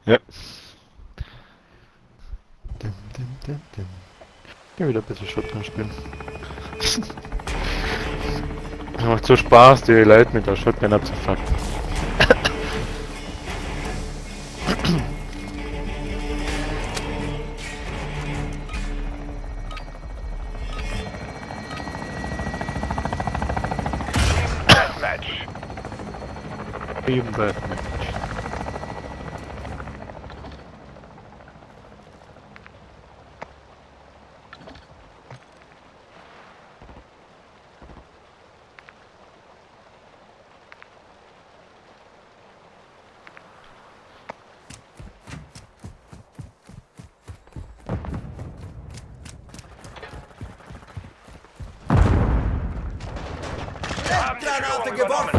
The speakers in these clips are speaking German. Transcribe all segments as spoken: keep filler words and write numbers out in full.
Ja. Dim, dim, dim, dim. Ja, wieder ein bisschen Shotgun spielen. Macht so Spaß, die Leute mit der Shotgun abzufucken. Match. Eben bei Match. Granate geworfen!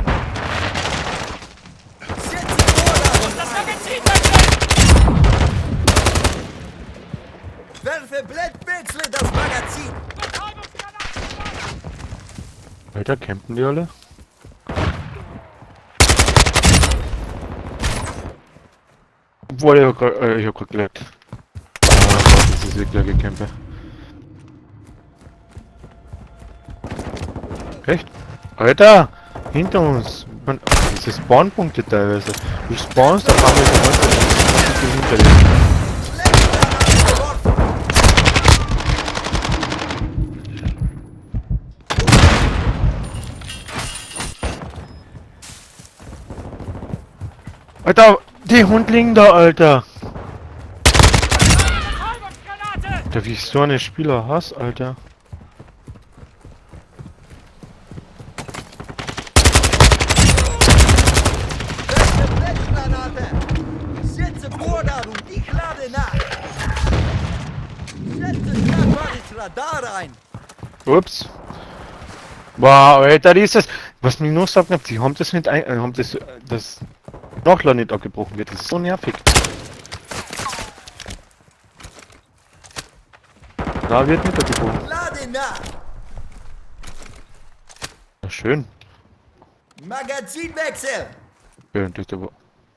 Setze Vorladung! Das Magazin wechseln! Werfe Blendwechsel das Magazin! Alter, campen die alle? Obwohl, ich hab grad, äh, ich hab grad gelernt. Ah, das ist wirklich gecampt. Echt? Alter! Hinter uns! Man, diese Spawnpunkte teilweise. Du spawnst, da haben wir die hinter dir. Alter! Die Hund liegen da, Alter! Da wie ich so eine Spieler hasse, Alter. Setze Vorladung, ich lade nach! Setze Zarqwa Radar ein! Ups. Wow, Alter, die ist das. Was mir nur sagt, sie haben das nicht ein, äh, haben das, das Nachladen nicht abgebrochen wird. Das ist so nervig. Da wird nicht abgebrochen. Lade nach! Ja, schön. Magazinwechsel! Schön, das ist aber.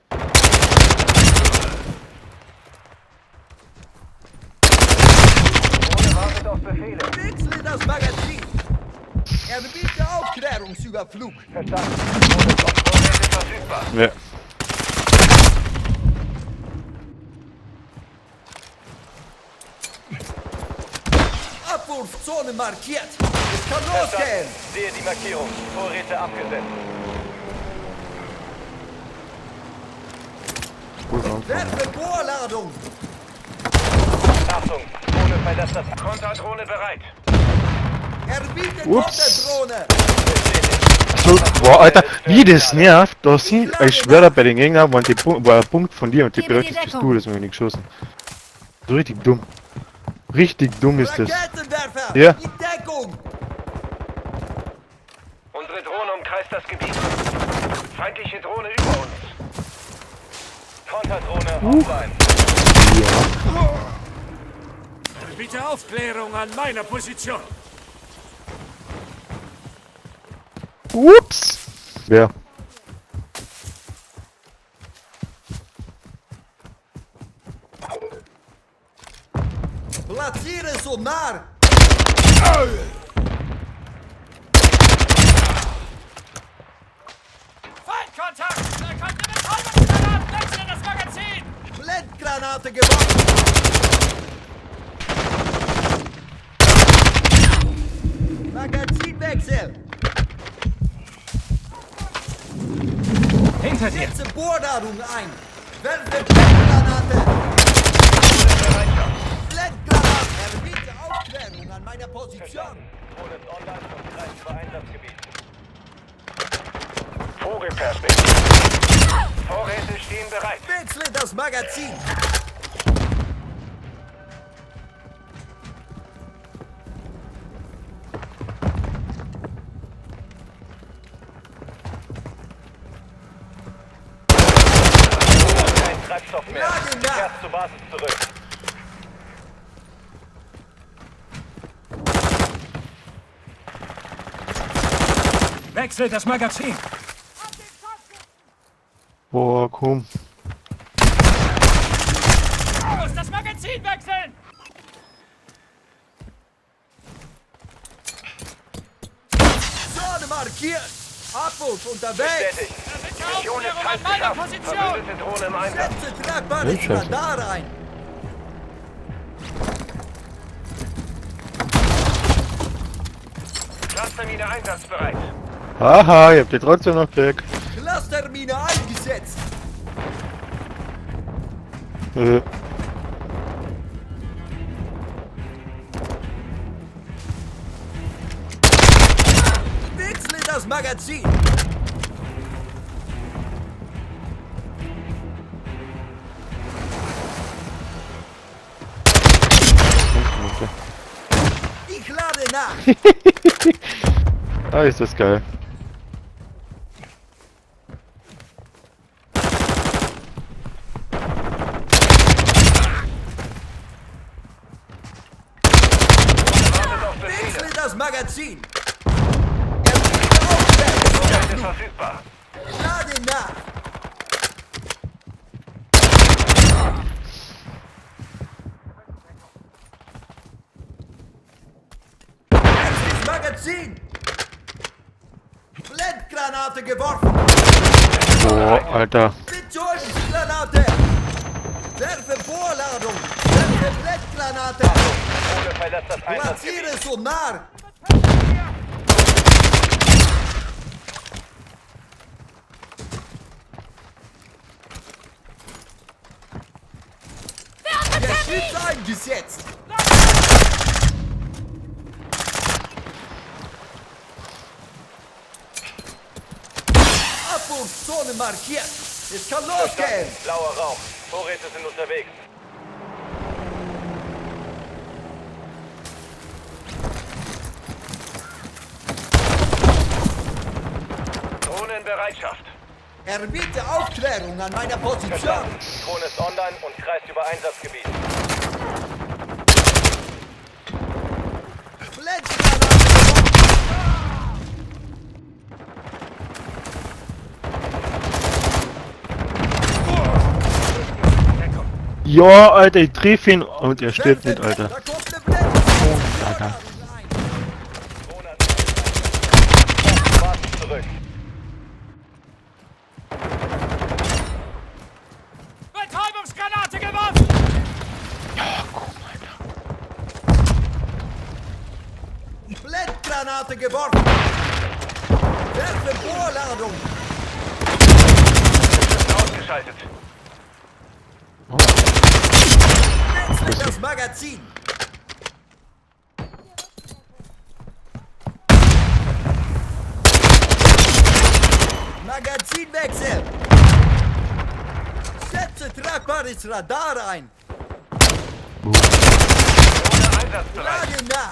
Wartet auf Befehle. Wechsle das Magazin! Erbiete Aufklärungsüberflug! Verstanden. Vorräte verfügbar. Ja. Abwurfzone markiert! Es kann losgehen! Sehe die Markierung. Vorräte abgesetzt. Werfe Bohrladung! Achtung. Drohne verlässt das. Konterdrohne bereit. Erbiete Ups. Konterdrohne! So, boah, Alter, wie das nervt. Da sind, ich schwöre, bei den Gegnern waren die Pu war ein Punkt von dir und die Gebe die berechtigt bist Deckung. du, deswegen hab ich nicht geschossen. So richtig dumm. Richtig dumm ist das. Raketenwerfer! Ja. In Deckung! Unsere Drohne umkreist das Gebiet. Feindliche Drohne über uns. Konterdrohne offline. Bitte Aufklärung an meiner Position. Ups. Wer? Platziere Sonar! Feindkontakt! Da kommt eine Betäubungsgranate! Wechsle das Magazin! Blendgranate geworfen! Magazinwechsel! Hinter dir! Setze Bohrladung ein! Werfe Blendgranate! Blendgranate! Erbiete Aufklärung an meiner Position! Drohne ist online und greift für Einsatzgebiet. Vogelperspektive. Vorräte stehen bereit. Wechsle das Magazin! Kein Treibstoff mehr. Lage nach. Kehrt zur Basis zurück. Wechsle das Magazin! Boah, komm. Magazin wechseln! Zone markiert! Abwurf unterwegs! Bestätigt. Bitte Mission ist Aufklärung halb an meiner geschafft. Position! Verbündete Drohne im Einsatz. Setze tragbares Welche? Radar ein! Clustermine einsatzbereit. Haha, ihr habt die trotzdem noch Glück. Clustermine eingesetzt! Äh, Wechsle das Magazin! Ich lade nach! ah, ist das geil. Wartet auf Befehle. Wechsle das Magazin! Erbiete Aufklärung! Objekte verfügbar. Lade nach! Wechsle das Magazin! Blendgranate geworfen! Boah, Alter. Betäubungsgranate! Werfe Bohrladung! Werfe Blendgranate! Drohne verlässt das Einsatzgebiet. Platziere Sonar! Geschütz eingesetzt! Abwurfzone markiert! Es kann losgehen! Blauer Rauch. Vorräte sind unterwegs. Drohne in Bereitschaft. Erbiete Aufklärung an meiner Position! Verstanden. Drohne ist online und kreist über Einsatzgebiet. Blendgranate geworfen! Ja, Alter, ich triff ihn und er stirbt nicht, Werfe- Alter. Da kommt eine Blendgranate! Alter. Drohne an Warten zurück. Betäubungsgranate geworfen! Blendgranate geworfen! Werfe Bohrladung! Ausgeschaltet. Wechsle das Magazin! Magazinwechsel! Setze tragbares Radar ein! Drohne einsatzbereit. Lage nach!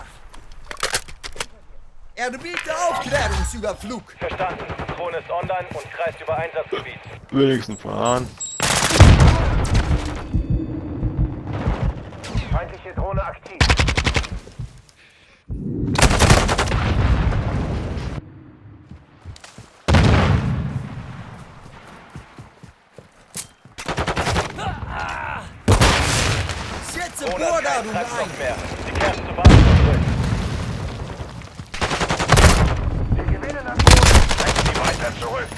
Erbiete Aufklärungsüberflug! Verstanden. Drohne ist online und kreist über Einsatzgebiet. Wenigstens fahren. Feindliche Drohne aktiv. Setze Drohne hat keinen Bohrladung Treibstoff ein! mehr. Sie kehren zur Basis zurück. Wir gewinnen an Boden. Bringen Sie weiter zurück.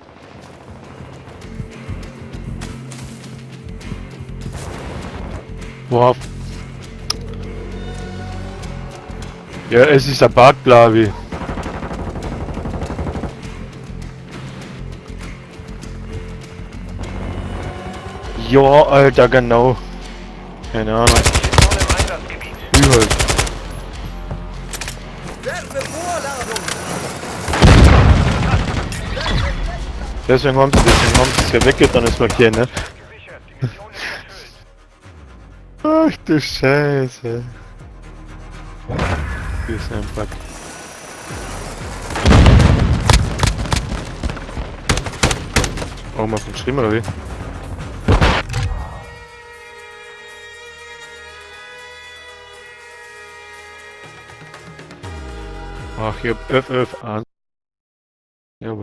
Boah. Ja, es ist ein Bug, glaube ich. Ja, Alter, genau. Keine Ahnung. Feindliche Drohne im Einsatzgebiet. Wie halt. Werfe Bohrladung! Deswegen haben sie, deswegen haben sie es ja weggetan, das markieren, ne? Gesichert. Die Mission ist erfüllt. Ach du Scheiße. Hier ist ein Bug. Oh, mal vom Schrimmer, oder wie? Ach, ich hab F F an. Jawohl.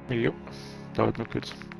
Jo, dauert noch kurz.